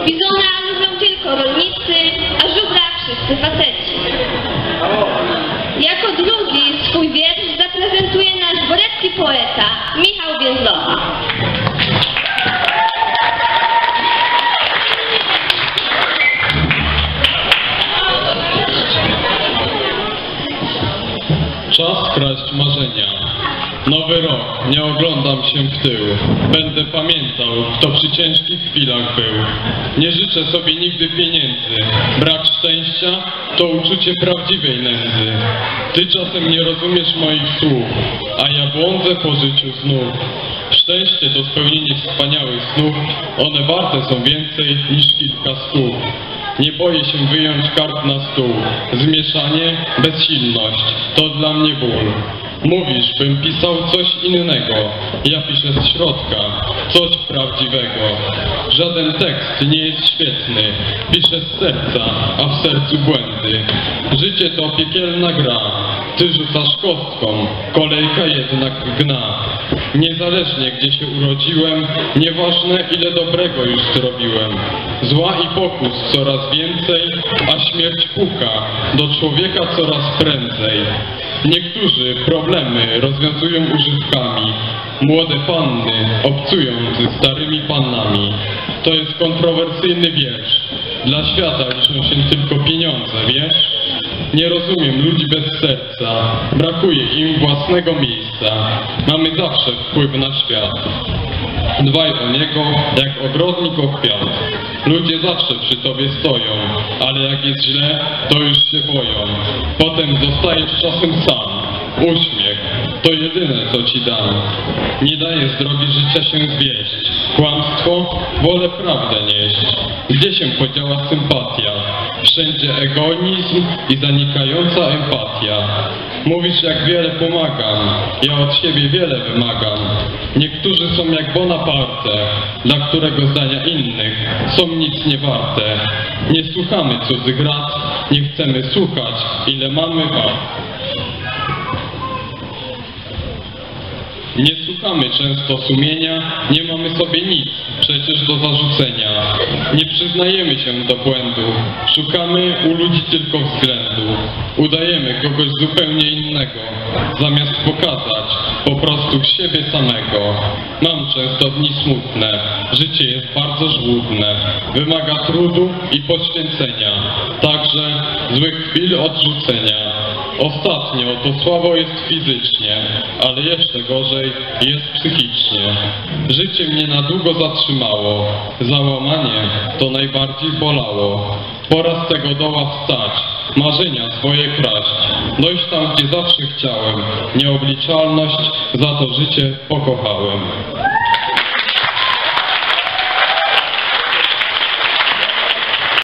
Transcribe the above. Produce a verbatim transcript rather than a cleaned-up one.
Bizona lubią tylko rolnicy, a żubra wszyscy faceci. Jako drugi swój wiersz zaprezentuje nasz borecki poeta Michał Więzdocha. Czas kraść marzenia. Nowy rok, nie oglądam się w tył. Będę pamiętał, kto przy ciężkich chwilach był. Nie życzę sobie nigdy pieniędzy. Brak szczęścia to uczucie prawdziwej nędzy. Ty czasem nie rozumiesz moich słów, a ja błądzę po życiu znów. Szczęście to spełnienie wspaniałych snów. One warte są więcej niż kilka stów. Nie boję się wyjąć kart na stół. Zmieszanie, bezsilność, to dla mnie ból. Mówisz, bym pisał coś innego. Ja piszę z środka, coś prawdziwego. Żaden tekst nie jest świetny. Piszę z serca, a w sercu błędy. Życie to piekielna gra. Ty rzucasz kostką, kolejka jednak gna. Niezależnie gdzie się urodziłem, nieważne ile dobrego już zrobiłem. Zła i pokus coraz więcej, a śmierć puka do człowieka coraz prędzej. Niektórzy problemy rozwiązują używkami. Młode panny obcują ze starymi pannami. To jest kontrowersyjny wiersz. Dla świata liczą się tylko pieniądze, wiesz? Nie rozumiem ludzi bez serca. Brakuje im własnego miejsca. Mamy zawsze wpływ na świat. Dbaj o niego jak ogrodnik o kwiat. Ludzie zawsze przy tobie stoją, ale jak jest źle, to już się boją. Potem zostajesz czasem sam. Uśmiech to jedyne, co ci dam. Nie daje z drogi życia się zwieść. Kłamstwo? Wolę prawdę nieść. Gdzie się podziała sympatia? Wszędzie egoizm i zanikająca empatia. Mówisz, jak wiele pomagam. Ja od siebie wiele wymagam. Niektórzy są jak Bonaparte, dla którego zdania innych są nic nie warte. Nie słuchamy cudzych rad, nie chcemy słuchać, ile mamy wad. Nie słuchamy często sumienia, nie mamy sobie nic przecież do zarzucenia. Nie przyznajemy się do błędu, szukamy u ludzi tylko względu. Udajemy kogoś zupełnie innego, zamiast pokazać po prostu siebie samego. Mam często dni smutne, życie jest bardzo żłudne, wymaga trudu i poświęcenia, także złych chwil odrzucenia. Ostatnio to słabo jest fizycznie, ale jeszcze gorzej jest psychicznie. Życie mnie na długo zatrzymało, załamanie to najbardziej bolało. Pora z tego doła wstać, marzenia swoje kraść, dojść tam, gdzie zawsze chciałem, nieobliczalność, za to życie pokochałem.